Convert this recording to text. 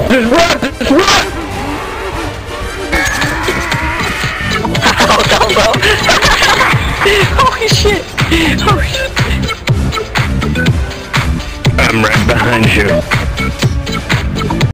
Just run! Just run! Oh no, bro. Holy shit. Holy shit. I'm right behind you.